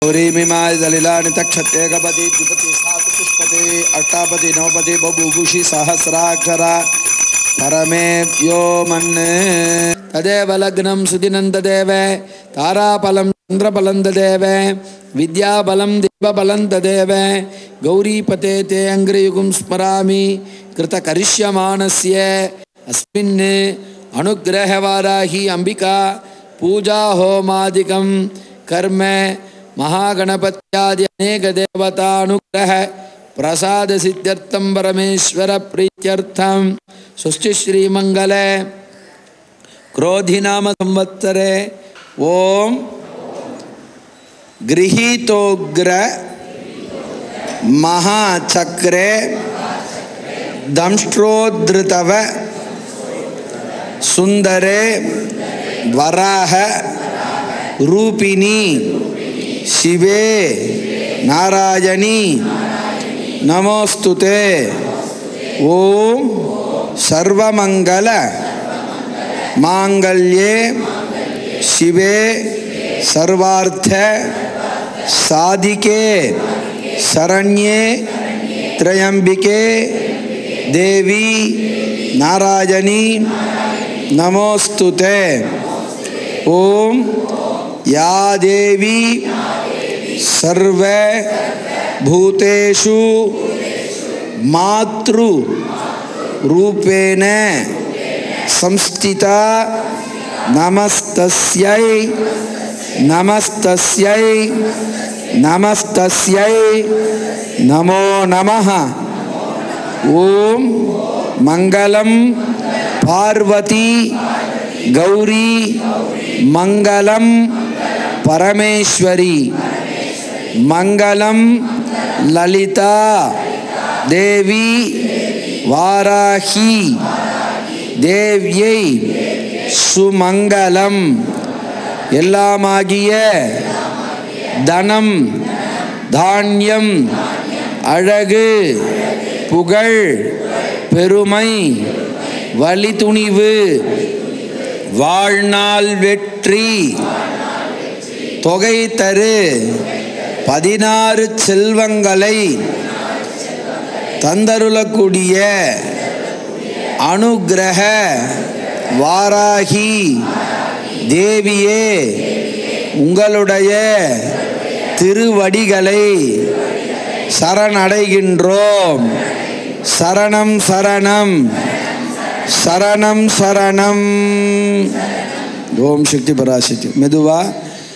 गौरीमिमाय दलिलानि तक्षते गपति द्विपति सातु पुष्पते अष्टापति नवपति बभूभुषि सहस्राक्षरा परमेभ्यो मन्ने तदेव लग्नं सुदिनं तदेव ताराफलं चन्द्रफलं तदेव विद्याफलं देवफलं तदेव गौरीपते ते अङ्घ्रियुगं स्मरामि कृतकरिष्यमाणस्य अस्मिन् अनुग्रहवाराहि अंबिका पूजा होमादिकं कर्म महागणपत्यादि अनेक देवता अनुग्रह प्रसाद सिद्ध्यर्थं परमेश्वर प्रीत्यर्थं स्वस्ति श्रीमंगल क्रोधिनाम संवत्सरे ओम गृहीतोग्र महाचक्रे दंष्ट्रोद्धृतव सुंदरे वराह रूपिणी शिवे नारायणी नमोस्तुते ओम सर्वमंगल मांगल्ये शिवे सर्वार्थ साधिके शरण्ये त्र्यंबिके देवी नारायणी नमोस्तुते ओम या देवी सर्व भूतेषु मातृ रूपेण संस्थिता नमस्तस्यै नमस्तस्यै नमस्तस्यै नमो नमः ओम मंगलम पार्वती गौरी मंगलम परमेश्वरी मंगलम ललिता देवी वाराही देव्यै सुमंगलम एल्लामागिय धनम धान्यम अழகு புகழ் பெருமை வலிதுணிவு வாழ்நாள் வெற்றி தொகை தரு 16 செல்வங்களை தந்தருளக்கூடிய அனுக்கிரக வாராகி தேவியே உங்களுடைய திருவடிகளை சரணடைகின்றோம். சரணம் சரணம் சரணம் சரணம். ஓம் சக்தி பராசக்தி. மெதுவா